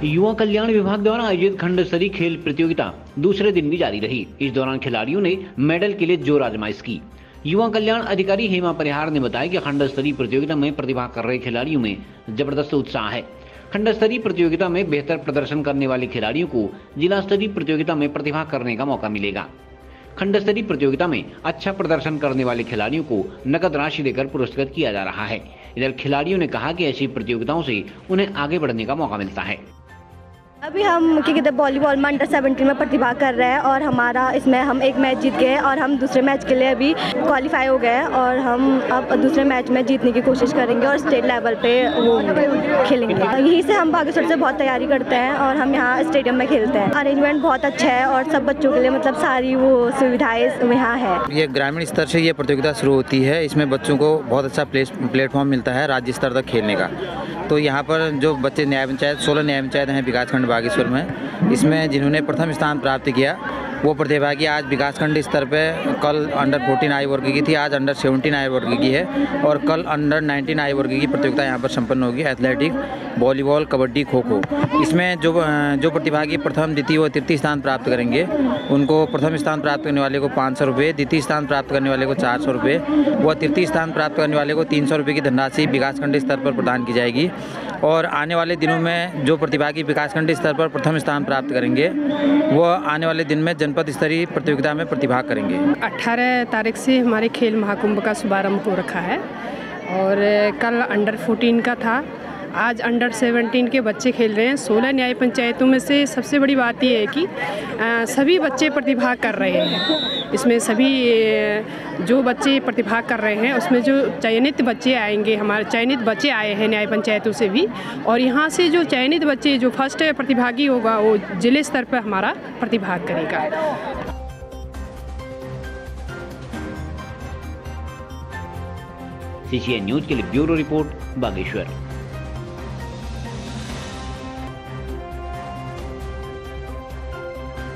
युवा कल्याण विभाग द्वारा आयोजित खंड स्तरीय खेल प्रतियोगिता दूसरे दिन भी जारी रही। इस दौरान खिलाड़ियों ने मेडल के लिए जोर आजमाइश की। युवा कल्याण अधिकारी हेमा परिहार ने बताया कि खंड स्तरीय प्रतियोगिता में प्रतिभाग कर रहे खिलाड़ियों में जबरदस्त उत्साह है। खंड स्तरीय प्रतियोगिता में बेहतर प्रदर्शन करने वाले खिलाड़ियों को जिला स्तरीय प्रतियोगिता में प्रतिभाग करने का मौका मिलेगा। खंड स्तरीय प्रतियोगिता में अच्छा प्रदर्शन करने वाले खिलाड़ियों को नकद राशि देकर पुरस्कृत किया जा रहा है। इधर खिलाड़ियों ने कहा कि ऐसी प्रतियोगिताओं से उन्हें आगे बढ़ने का मौका मिलता है। अभी हम क्या कहते हैं वॉलीबॉल में अंडर 17 में प्रतिभाग कर रहे हैं और हमारा इसमें हम एक मैच जीत गए और हम दूसरे मैच के लिए अभी क्वालिफाई हो गए और हम अब दूसरे मैच में जीतने की कोशिश करेंगे और स्टेट लेवल पे वो खेलेंगे। यहीं से हम बागेश्वर से बहुत तैयारी करते हैं और हम यहाँ स्टेडियम में खेलते हैं। अरेंजमेंट बहुत अच्छा है और सब बच्चों के लिए मतलब सारी वो सुविधाएं यहाँ है। ये ग्रामीण स्तर से ये प्रतियोगिता शुरू होती है। इसमें बच्चों को बहुत अच्छा प्लेटफॉर्म मिलता है राज्य स्तर तक खेलने का। तो यहाँ पर जो बच्चे न्याय पंचायत 16 न्याय पंचायत हैं विकासखंड बागेश्वर में, इसमें जिन्होंने प्रथम स्थान प्राप्त किया वो प्रतिभागी आज विकासखंड स्तर पे कल अंडर 14 आयु वर्ग की थी, आज अंडर 17 आयु वर्ग की है और कल अंडर 19 आयु वर्ग की प्रतियोगिता यहाँ पर संपन्न होगी। Athletic, volleyball, kabaddi, kho kho. इसमें जो प्रतिभागी प्रथम, द्वितीय व तृतीय स्थान प्राप्त करेंगे उनको प्रथम स्थान प्राप्त करने वाले को 500 रुपये, द्वितीय स्थान प्राप्त करने वाले को 400 रुपये व तृतीय स्थान प्राप्त करने वाले को 300 रुपये की धनराशि विकासखंड स्तर पर प्रदान की जाएगी। और आने वाले दिनों में जो प्रतिभागी विकासखंड स्तर पर प्रथम स्थान प्राप्त करेंगे वो आने वाले दिन में जनपद स्तरीय प्रतियोगिता में प्रतिभाग करेंगे। 18 तारीख से हमारे खेल महाकुंभ का शुभारंभ हो रखा है और कल अंडर 14 का था, आज अंडर 17 के बच्चे खेल रहे हैं। 16 न्याय पंचायतों में से सबसे बड़ी बात यह है कि सभी बच्चे प्रतिभाग कर रहे हैं। इसमें सभी जो बच्चे प्रतिभाग कर रहे हैं उसमें जो चयनित बच्चे आएंगे, हमारे चयनित बच्चे आए हैं न्याय पंचायतों से भी, और यहाँ से जो चयनित बच्चे जो फर्स्ट प्रतिभागी होगा वो जिले स्तर पर हमारा प्रतिभाग करेगा। CCN न्यूज के लिए ब्यूरो रिपोर्ट बागेश्वर।